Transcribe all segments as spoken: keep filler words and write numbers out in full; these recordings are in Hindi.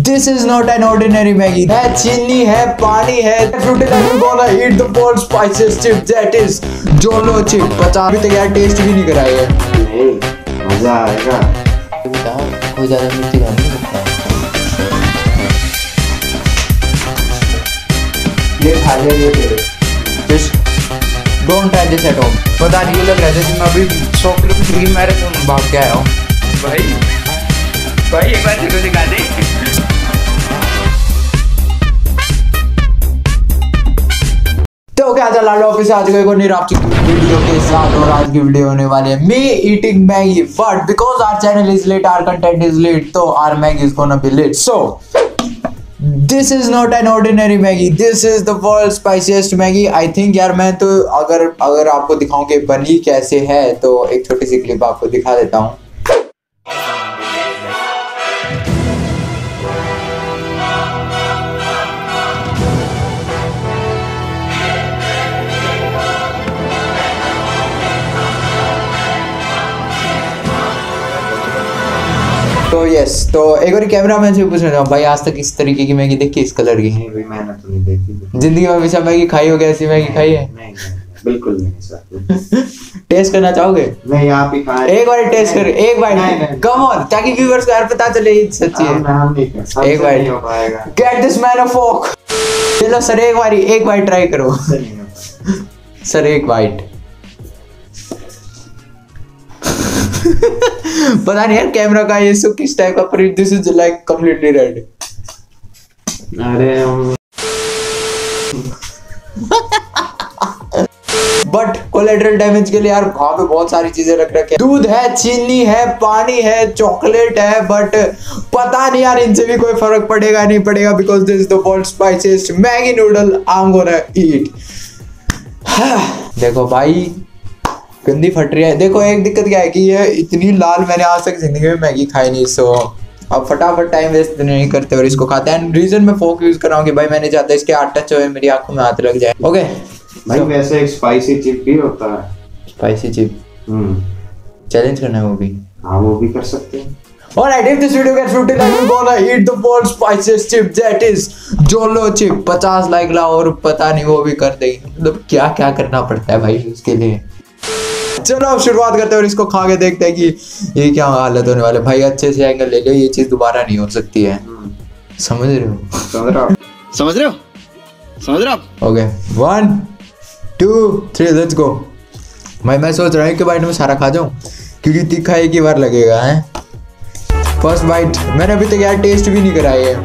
This is not an ordinary Maggie. है चीनी है, पानी है, fruity like we gonna eat the world's spiciest chip that is Jolo chip. पचास अभी तक यार टेस्ट भी नहीं कराई है। नहीं, मजा आएगा। बेटा कोई ज़्यादा मिर्ची खाने नहीं लगता। ये खा ले ये तेरे। Just don't try this at home. पता नहीं ये लग रहा है जैसे मैं अभी सौ किलोमीटर की मैराथन भाग के आया हूँ। भाई भाई एक बार तेरे को दिखा दे। तो क्या चला लो ऑफिस आज कोई नहीं रात की वीडियो के साथ और आज की वीडियो होने वाली है me eating Maggi but because our channel is late our content is late तो our Maggi is gonna be late so this is not an ordinary Maggi this is the world spiciest Maggi I think यार मैं तो अगर अगर आपको दिखाऊं कि बनी कैसे है तो एक छोटी सी क्लिप आपको दिखा देता हूँ। तो यस तो एक बार कैमरा मैन से पूछना चाहूँ भाई आज तक इस तरीके की मैगी देखी इस कलर की? नहीं भाई मैंने तो नहीं देखी। जिंदगी में हमेशा मैगी खाई हो ऐसी मैगी खाई है? नहीं बिल्कुल नहीं सर। टेस्ट करना चाहोगे? नहीं आप ही खाएं। एक बार टेस्ट कर एक बार कम ऑन ताकि व्यूअर्स को यार पता चले ये सच्ची है। हम नहीं कर सकते। एक बार get this man a fork. चलो सर एक बार एक बार ट्राई करो सर एक बाइट। पता नहीं यार कैमरा का ये सो किस टाइप का पर this is like completely red. अरे बट कोलेटरल डैमेज के लिए यार वहां पे बहुत सारी चीजें रख रखे हैं। दूध है, चीनी है, पानी है, चॉकलेट है बट पता नहीं यार इनसे भी कोई फर्क पड़ेगा नहीं पड़ेगा because this is the world spiciest Maggi noodle I am gonna eat. देखो भाई गंदी फट रही है। देखो एक दिक्कत क्या है कि ये इतनी लाल मैंने आज तक जिंदगी में मैगी खाई नहीं सो अब फटाफट टाइम वेस्ट नहीं करते और इसको खाते हैं। रीजन मैं फोक यूज कर रहा हूँ कि भाई मैंने चाहता इसके हाथ टच हुए मेरी आंखों में हाथ लग जाए। ओके भाई so, वैसे एक स्पाइसी चिप भी होता है। स्पाइसी चिप हम्म चैलेंज करना है वो भी? हाँ वो भी कर सकते हैं। Alright, if this video gets fruity like we're gonna eat the world's spiciest chip that is Jolo chip। पचास लाइक लाओ और पता नहीं वो भी कर देंगे। मतलब क्या क्या करना पड़ता है भाई उसके लिए। चलो अब शुरुआत करते हैं और इसको खा के देखते हैं कि ये क्या हालत होने वाले। भाई अच्छे से एंगल ले लो ये चीज दोबारा नहीं हो सकती है। समझ रहे हो? समझ रहे हो समझ रहे हो समझ रहे हो okay one two three let's go. भाई मैं सोच रहा हूँ कि बाइट में सारा खा जाऊं क्योंकि तीखा एक ही बार लगेगा है। फर्स्ट बाइट मैंने अभी तक यार टेस्ट भी नहीं कराई है।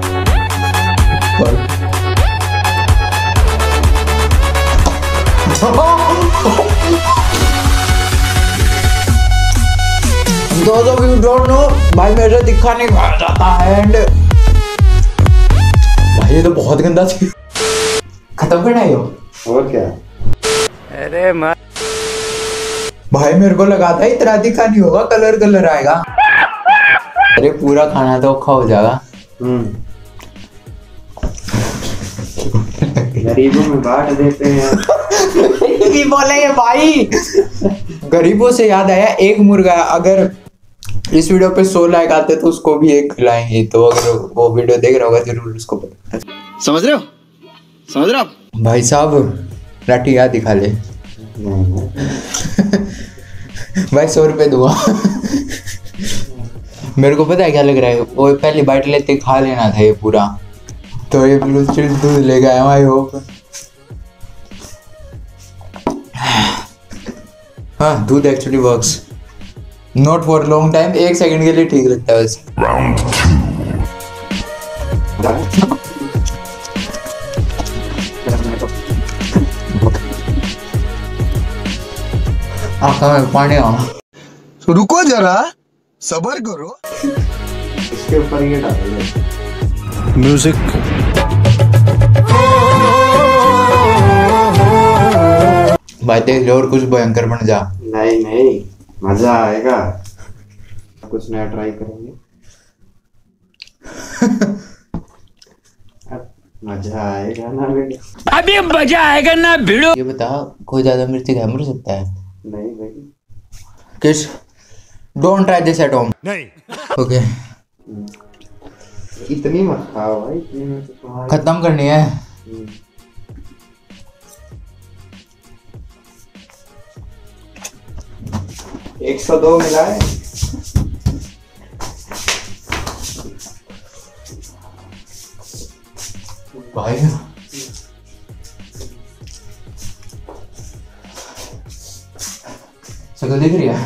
Those of you don't know, भाई मेरे दिखा नहीं खाया जाता है एंड भाई ये तो बहुत गंदा थी। खत्म करना है और क्या? अरे माँ भाई मेरे को लगा था इतना दिखा नहीं होगा कलर कलर आएगा। अरे पूरा खाना तो औखा हो जाएगा। गरीबों में बांट देते हैं। बोलेंगे भाई गरीबों से याद आया एक मुर्गा अगर इस वीडियो पे सौ लाइक आते तो उसको भी एक खिलाएंगे। तो अगर वो वीडियो देख रहा होगा जरूर उसको पता। समझ रहे हो समझ रहे हो भाई साहब राठी याद दिखा ले। भाई सौ रुपए दूंगा। मेरे को पता है क्या लग रहा है वो पहली बाइट लेते खा लेना था ये पूरा तो ये बिल्कुल दूध ले गया आई होप। हाँ दूध actually works not for long time एक सेकंड के लिए ठीक लगता है वैसे। राउंड आँखों में पानी आ। रुको जरा सब्र करो। इसके ऊपर ये डाल म्यूजिक भाई देख लो और कुछ भयंकर बन जा। नहीं नहीं मजा आएगा कुछ नया ट्राई करेंगे। मजा आएगा ना बेटा अभी मजा आएगा ना भिड़ो। ये बता कोई ज्यादा मिर्ची खा मर सकता है? नहीं भाई किस don't try this at home. नहीं ओके इतनी मत खाओ भाई, इतनी में तो तुम्हारी खत्म करनी है। एक सौ दो मिला है। भाई शक्ल दिख रही है।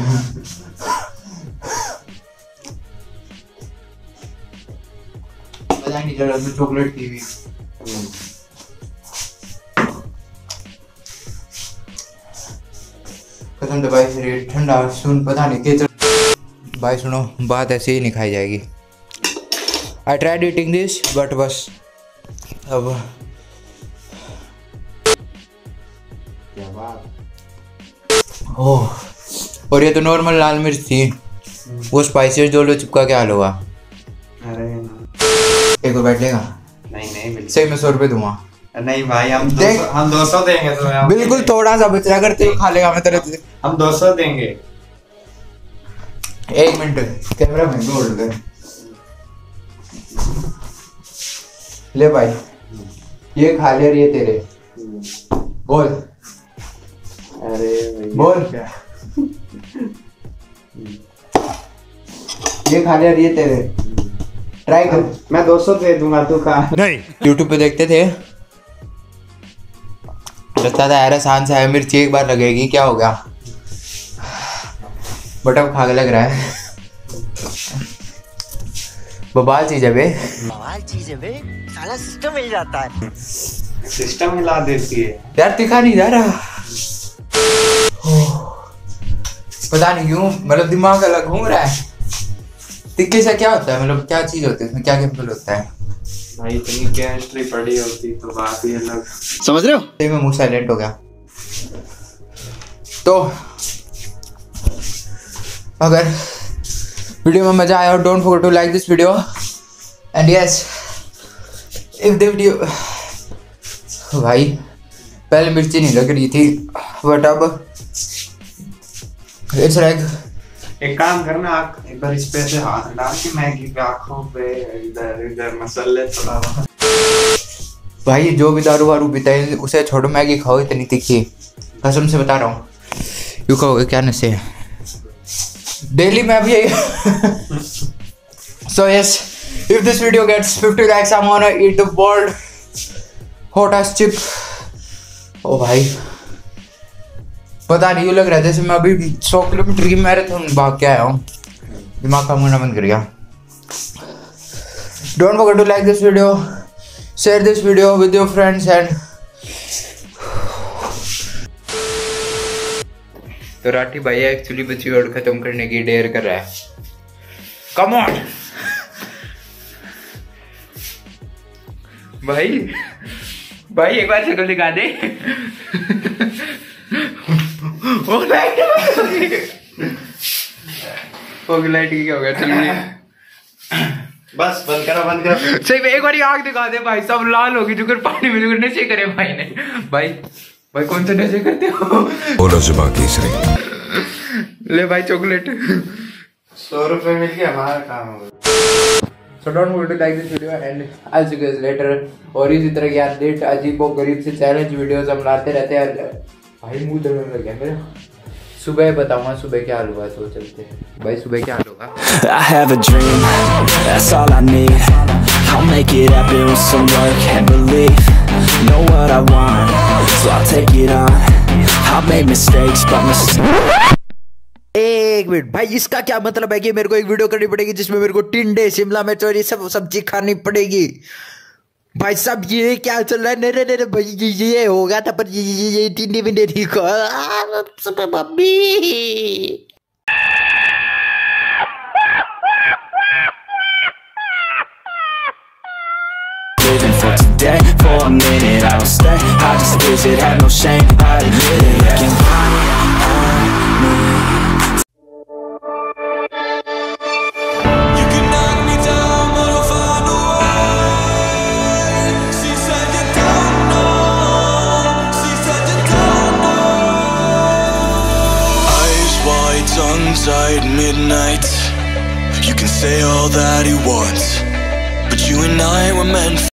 पता नहीं चला तो चॉकलेट की भी। कसम से भाई शरीर ठंडा सुन पता नहीं कितना। भाई सुनो बात ऐसे ही नहीं खाई जाएगी। I tried eating this but बस अब क्या बात। ओह, और ये तो नॉर्मल लाल मिर्च थी, वो स्पाइसी जो लो चिपका के हाल हुआ। अरे एक और बैठ लेगा? नहीं नहीं बिल्कुल सही में सौ रुपए दूंगा। नहीं भाई, हम देख- दो सौ हम दो सौ देंगे तुम्हें। बिल्कुल थोड़ा सा बच रहा करते खा लेगा मैं तेरे। हम दो सौ देंगे। एक मिनट कैमरा में बोल दे। ले भाई ये खा ले, ये तेरे बोल अरे भैया बोल क्या ये खा ले, ये तेरे ट्राई कर। मैं दो सौ दे दूंगा, तू खा। यूट्यूब पे देखते थे, लगता था यार आसान सा है, मिर्ची एक बार लगेगी क्या हो गया, बट अब खा के लग रहा है बवाल चीज है बे। बवाल चीज है बे, साला सिस्टम मिल जाता है। सिस्टम हिला देती है यार तीखा नहीं जा रहा, पता नहीं क्यों, मतलब दिमाग अलग घूम रहा है। तिक्के से क्या होता है, मतलब क्या चीज होती है इसमें, क्या केमिकल होता है भाई। इतनी केमिस्ट्री पढ़ी होती तो बात ही अलग। समझ रहे हो? सही में मुंह साइलेंट हो गया। तो अगर वीडियो में मजा आया, don't forget to like this video and yes if the video. भाई पहले मिर्ची नहीं लग रही थी बट अब इट्स लाइक। एक काम करना, आप एक बार इस पे से हाथ डाल के मैगी पे आंखों पे इधर इधर मसाले थोड़ा बहुत। भाई जो भी दारू वारू पीता है उसे छोड़ो, मैगी खाओ इतनी तीखी, कसम से बता रहा हूँ। यू कहोगे क्या नशे डेली मैं भी यही। So yes if this video gets fifty likes I am gonna eat the world hottest chip. ओ भाई पता नहीं, यूँ लग रहा है जैसे मैं अभी सौ किलोमीटर की मैराथन भाग के आया हूँ, दिमाग काम करना बंद कर गया। Don't forget to like this video, share this video with your friends and तो राठी भाई एक्चुअली बच्ची और खत्म करने की डेयर कर रहा है। कम ऑन भाई भाई एक बार शक्ल दिखा दे। ओ लाइट फोग लाइट की क्या हो गया, चलिए बस बंद करो बंद करो। सही में एक बार आग दिखा दे भाई, सब लाल होगी जुगर पानी में जुगर नशे करे भाई ने। भाई भाई कौन से नशे करते हो? बोलो जुबा केसरी। ले भाई चॉकलेट। सौ रुपए मिल गया, हमारा काम हो गया। so don't forget to like this video and I'll see you guys later। और इसी तरह की अपडेट अजीब और गरीब से चैलेंज वीडियोस हम लाते रहते हैं। भाई मुंह दर्द लग गया मेरा, सुबह बताऊंगा सुबह क्या हाल हुआ, तो चलते हैं भाई सुबह क्या हाल होगा। I have a dream, that's all I need. I'll make it happen with some work and belief. Know what I want, so I'll take it on. I've made mistakes, but mistakes. एक मिनट भाई, इसका क्या मतलब है कि मेरे को एक वीडियो करनी पड़ेगी जिसमें मेरे को टिंडे शिमला मिर्च और ये सब सब्जी खानी पड़ेगी? भाई सब ये क्या चल रहा है? नहीं नहीं भाई ये, ये हो गया था, पर ये ये, ये टिंडे विंडे ठीक हो mummy. Living for today, for a minute I don't stay. I just visit, have no shame, I admit it. Looking back on me. You can knock me down, but I'll find a way. She said you don't know, she said you don't know. Eyes wide, tongue tied, midnight. You can say all that he wants, but you and I were meant